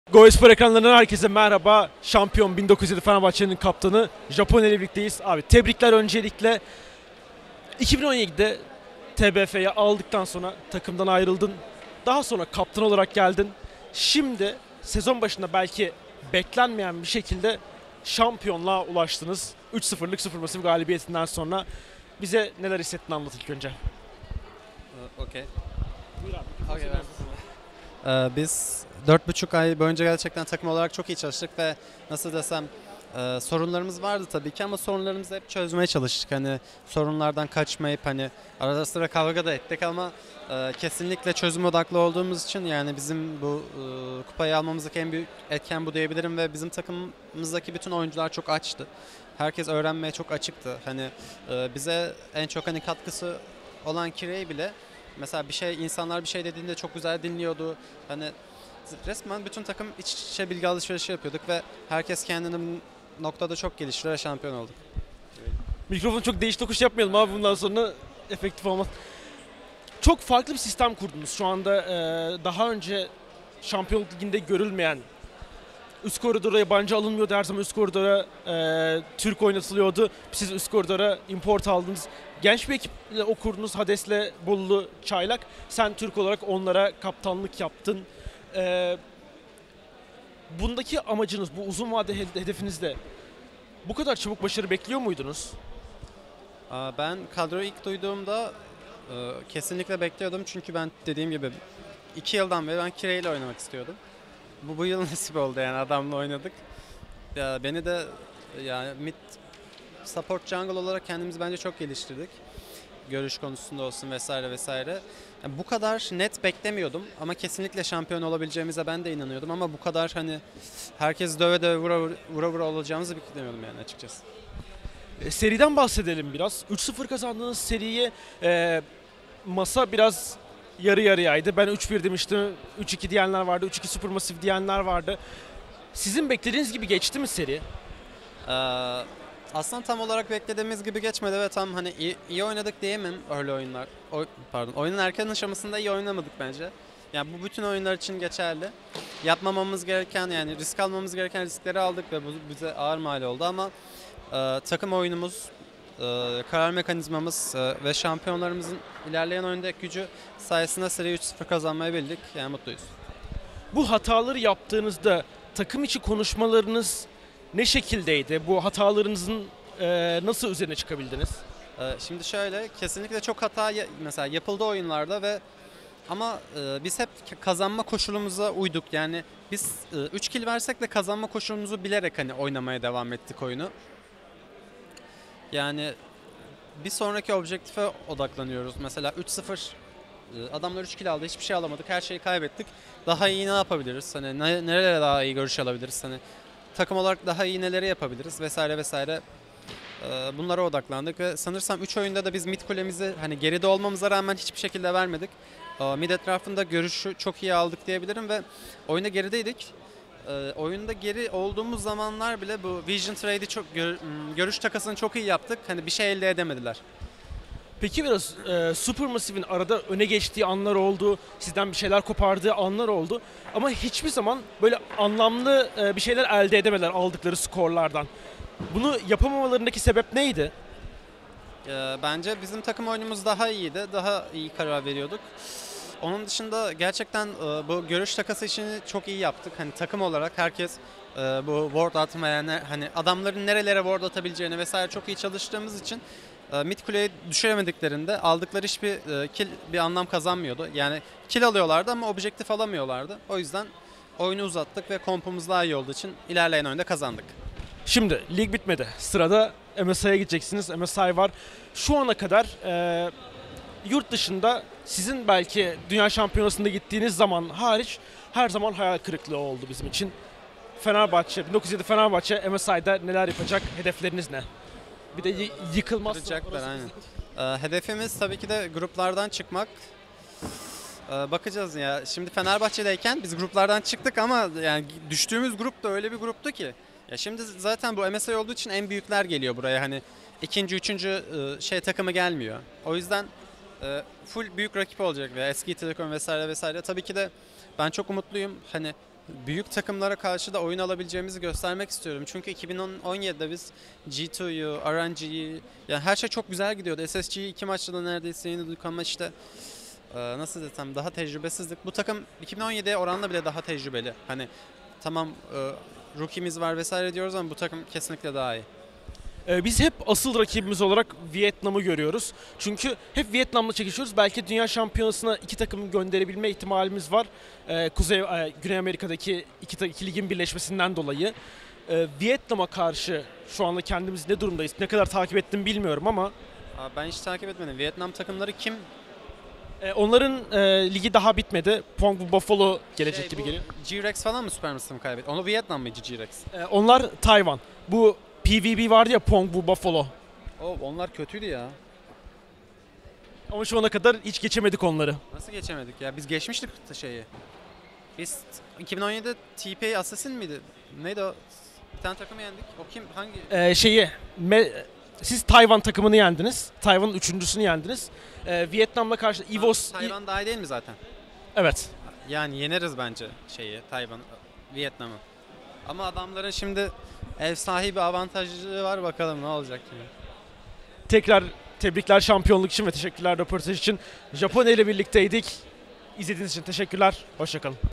Goyspor ekranlarından herkese merhaba. Şampiyon 1907 Fenerbahçe'nin kaptanı Japon ile birlikteyiz. Abi tebrikler öncelikle. 2017'de TBF'yi aldıktan sonra takımdan ayrıldın. Daha sonra kaptan olarak geldin. Şimdi sezon başında belki beklenmeyen bir şekilde şampiyonluğa ulaştınız. 3-0'lık 0 masif galibiyetinden sonra bize neler hissettiğini anlat ilk önce. Okey. Buyur abi. Okay, biz 4,5 ay boyunca gerçekten takım olarak çok iyi çalıştık ve nasıl desem sorunlarımız vardı tabii ki ama sorunlarımızı hep çözmeye çalıştık. Hani sorunlardan kaçmayıp hani arada sıra kavga da ettik ama kesinlikle çözüm odaklı olduğumuz için yani bizim bu kupayı almamızdaki en büyük etken bu diyebilirim ve bizim takımımızdaki bütün oyuncular çok açtı. Herkes öğrenmeye çok açıktı. Hani bize en çok hani katkısı olan Kirey bile mesela insanlar bir şey dediğinde çok güzel dinliyordu. Hani resmen bütün takım iç içe bilgi alışverişi yapıyorduk ve herkes kendini bu noktada çok geliştirdi ve şampiyon olduk. Mikrofonu çok değiş tokuş yapmayalım abi, bundan sonra efektif olmaz. Çok farklı bir sistem kurdunuz. Şu anda daha önce Şampiyonluk Ligi'nde görülmeyen, üst koridora yabancı alınmıyordu. Her zaman üst koridora Türk oynatılıyordu. Siz üst koridora import aldınız. Genç bir ekiple o kurdunuz. Hades'le Bollu, Çaylak. Sen Türk olarak onlara kaptanlık yaptın. E, Bundaki amacınız, bu uzun vade hedefinizde bu kadar çabuk başarı bekliyor muydunuz? Ben kadroyu ilk duyduğumda kesinlikle bekliyordum çünkü ben dediğim gibi 2 yıldan beri ben Kirey ile oynamak istiyordum. Bu yıl nasip oldu yani adamla oynadık. Ya, beni de yani mid support jungle olarak kendimizi bence çok geliştirdik. Görüş konusunda olsun vesaire vesaire. Yani bu kadar net beklemiyordum ama kesinlikle şampiyon olabileceğimize ben de inanıyordum ama bu kadar hani herkes döve döve vura vura olacağımızı beklemiyordum yani açıkçası. Seriden bahsedelim biraz. 3-0 kazandığınız seriye masa biraz yarı yarıyaydı. Ben 3-1 demiştim. 3-2 diyenler vardı. 3-2 Supermassive diyenler vardı. Sizin beklediğiniz gibi geçti mi seri? Ee, Aslında tam olarak beklediğimiz gibi geçmedi ve tam hani iyi oynadık diyemem öyle oyunlar. Oyunun erken aşamasında iyi oynamadık bence. Yani bu bütün oyunlar için geçerli. Yapmamamız gereken yani risk almamız gereken riskleri aldık ve bu bize ağır mal oldu ama takım oyunumuz, karar mekanizmamız ve şampiyonlarımızın ilerleyen oyundaki gücü sayesinde seriyi 3-0 kazanmayı bildik. Yani mutluyuz. Bu hataları yaptığınızda takım içi konuşmalarınız ne şekildeydi? Bu hatalarınızın nasıl üzerine çıkabildiniz? Şimdi şöyle kesinlikle çok hata mesela yapıldı oyunlarda ve ama biz hep kazanma koşulumuza uyduk. Yani biz 3 kill versek de kazanma koşulumuzu bilerek hani oynamaya devam ettik oyunu. Yani bir sonraki objektife odaklanıyoruz. Mesela 3-0 adamlar 3 kill aldı, hiçbir şey alamadık, her şeyi kaybettik. Daha iyi ne yapabiliriz? Hani nerelere daha iyi görüş alabiliriz? Hani takım olarak daha iyi neleri yapabiliriz vesaire vesaire. Bunlara odaklandık ve sanırsam 3 oyunda da biz mid kulemizi hani geride olmamıza rağmen hiçbir şekilde vermedik. Mid etrafında görüşü çok iyi aldık diyebilirim ve oyunda gerideydik. Oyunda geri olduğumuz zamanlar bile bu Vision Trade'i çok görüş takasını çok iyi yaptık. Hani bir şey elde edemediler. Peki biraz Supermassive'in arada öne geçtiği anlar oldu, sizden bir şeyler kopardığı anlar oldu. Ama hiçbir zaman böyle anlamlı bir şeyler elde edemediler aldıkları skorlardan. Bunu yapamamalarındaki sebep neydi? Bence bizim takım oyunumuz daha iyiydi. Daha iyi karar veriyorduk. Onun dışında gerçekten bu görüş takası işini çok iyi yaptık. Hani takım olarak herkes bu ward atmaya, hani adamların nerelere ward atabileceğini vesaire çok iyi çalıştığımız için mid kuleye düşüremediklerinde aldıkları hiçbir kill bir anlam kazanmıyordu. Yani kill alıyorlardı ama objektif alamıyorlardı. O yüzden oyunu uzattık ve kompumuz daha iyi olduğu için ilerleyen oyunda kazandık. Şimdi lig bitmedi. Sırada MSI'ye gideceksiniz. MSI var. Şu ana kadar yurt dışında sizin belki Dünya Şampiyonası'nda gittiğiniz zaman hariç her zaman hayal kırıklığı oldu bizim için. Fenerbahçe, 1907 Fenerbahçe MSI'da neler yapacak? Hedefleriniz ne? Bir de yıkılmaz. Kıracaklar aynen. Hedefimiz tabii ki de gruplardan çıkmak. Bakacağız ya. Şimdi Fenerbahçe'deyken biz gruplardan çıktık ama yani düştüğümüz grup da öyle bir gruptu ki. Ya şimdi zaten bu MSI olduğu için en büyükler geliyor buraya. Hani ikinci, üçüncü takımı gelmiyor. O yüzden full büyük rakip olacak veya eski Telekom vesaire vesaire. Tabii ki de ben çok umutluyum. Hani büyük takımlara karşı da oyun alabileceğimizi göstermek istiyorum. Çünkü 2017'de biz G2'yu, RNG'yi, yani her şey çok güzel gidiyordu. SSG'yi 2 maçta da neredeyse yenildik ama işte nasıl desem daha tecrübesizdik. Bu takım 2017'ye oranla bile daha tecrübeli. Hani tamam rookie'miz var vesaire diyoruz ama bu takım kesinlikle daha iyi. Biz hep asıl rakibimiz olarak Vietnam'ı görüyoruz. Çünkü hep Vietnam'la çekişiyoruz. Belki Dünya Şampiyonası'na 2 takımı gönderebilme ihtimalimiz var. Güney Amerika'daki iki ligin birleşmesinden dolayı. Vietnam'a karşı şu anda kendimiz ne durumdayız? Ne kadar takip ettim bilmiyorum ama Ben hiç takip etmedim. Vietnam takımları kim? onların ligi daha bitmedi. Pong Buffalo gelecek gibi geliyor. G-Rex falan mı Super Master'ı kaybetti? Onu Vietnam mıydı G-Rex? Onlar Tayvan. Bu PVB vardı ya, Pong Buffalo. Onlar kötüydü ya. Ama şu ana kadar hiç geçemedik onları. Nasıl geçemedik ya? Biz geçmiştik şeyi. Biz 2017'de TP Assassin miydi? Neydi o? Bir tane takımı yendik. O kim? Hangi? Siz Tayvan takımını yendiniz. Tayvan'ın üçüncüsünü yendiniz. Vietnam'la karşı EVOS... Tayvan daha iyi değil mi zaten? Evet. Yani yeneriz bence Tayvan, Vietnam'ı. Ama adamların şimdi ev sahibi avantajı var, bakalım ne olacak yani. Tekrar tebrikler şampiyonluk için ve teşekkürler röportaj için. Japonya ile birlikteydik. İzlediğiniz için teşekkürler. Hoşça kalın.